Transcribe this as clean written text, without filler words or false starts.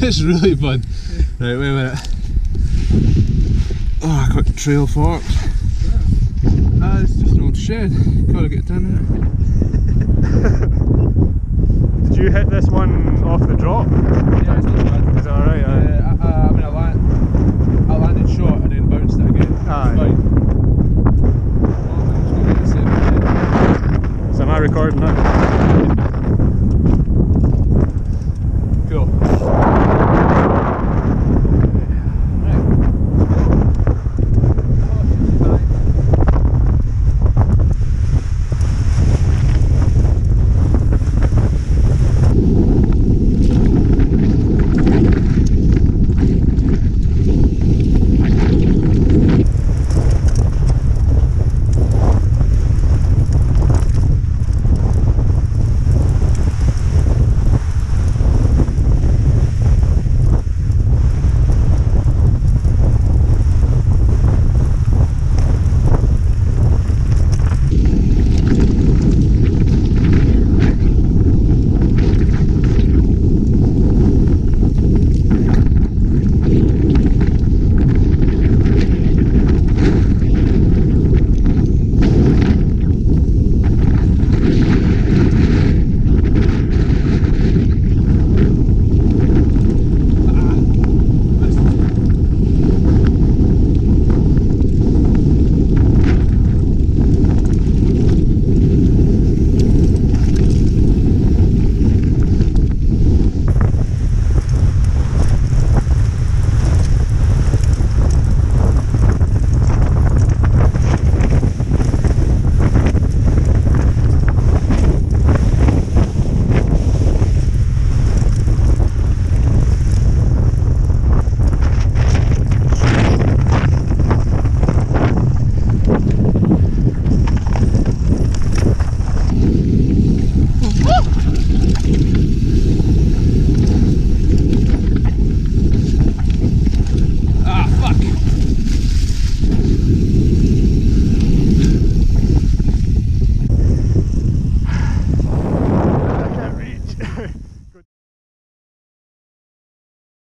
It's really fun. Right, wait a minute. Oh, I got the trail forked. It's just an old shed. Gotta get down there. Did you hit this one off the drop? Yeah, it's not bad. Is that alright? Yeah, I mean, I landed short and then bounced it again. Aye. Fine. So am I recording that?